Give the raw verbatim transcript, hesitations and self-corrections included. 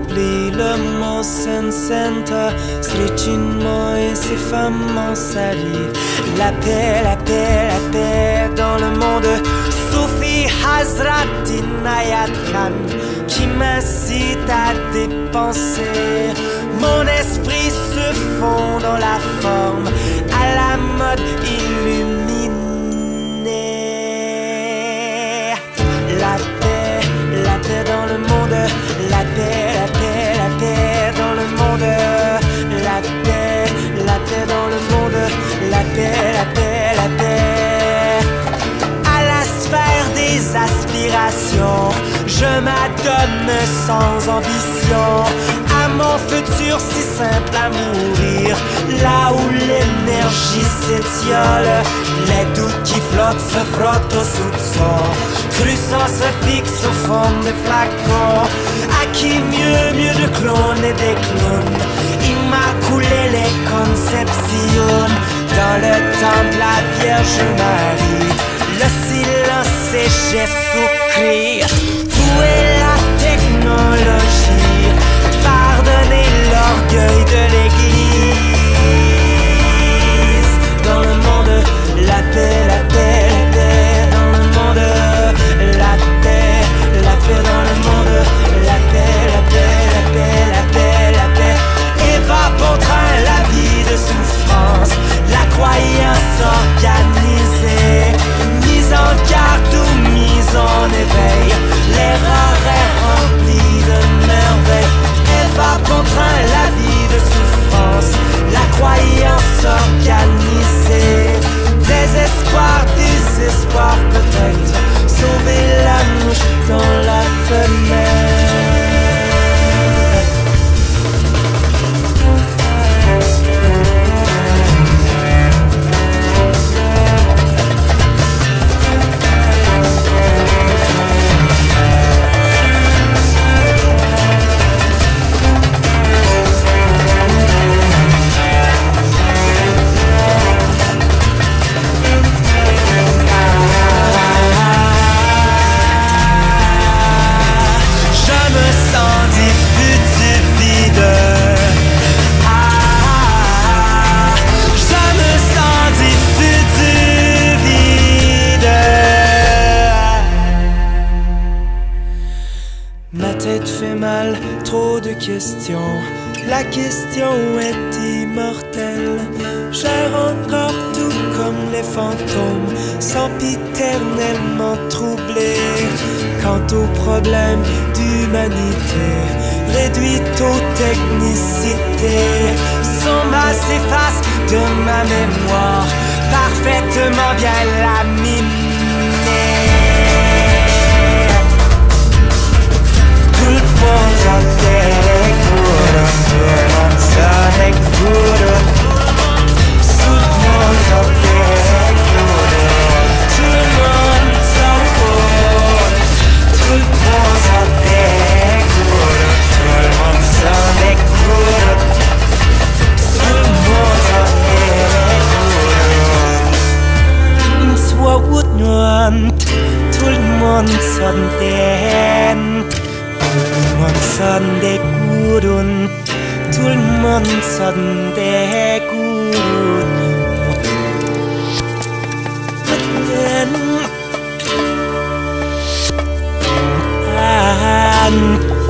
remplit le mot Center. Srichin moi, ces femmes m'ont sali. La paix, la paix, la paix dans le monde. Soufi Hazrat Inayat Khan qui m'incite à dépenser. Mon esprit se fond dans la forme, à la mode illuminée. La paix, la paix dans le monde. La paix, la paix, la paix dans le monde. La paix, la paix dans le monde. La paix, la paix, la paix. À la sphère des aspirations, je m'adonne sans ambition à mon futur si simple à mourir. Là où l'énergie s'étiole, les doutes qui flottent se frottent au soupçon. Crussant se fixe au fond des flacons. À qui mieux, mieux de clones et des clones. Immaculé les conceptions. Dans le temple la Vierge Marie, le silence et Jésus-Christ. Où est la technologie? Pardonnez l'orgueil de l'Église. Dans le monde, la paix, la paix, la paix. Dans le monde, la paix, la paix dans le monde. La paix, la paix, la paix, la paix, la paix. Évapotera la vie de souffrance. La croyance organisée, mise en garde ou mise en éveil. L'erreur est remplie de merveilles. Évapotera la vie de souffrance. La croyance organisée. Désespoir, désespoir peut-être. Sauver la mouche dans la fenêtre. Trop de questions, la question est immortelle. J'erre encore tout comme les fantômes, sempiternellement troublés. Quant aux problèmes d'humanité, réduits aux technicités, sombre s'efface de ma mémoire, parfaitement bien laminée. Tout le monde s'en fait court, tout le monde s'en fait court. Tout le monde s'en fait court, tout le monde s'en court. Tout le monde s'en fait court, tout le monde s'en fait court. Tout le monde s'en fait court. Soit wood nuant, tout le monde s'en fait. Tout le monde s'en dégoûte, tout le monde s'en dégoûte. Ah,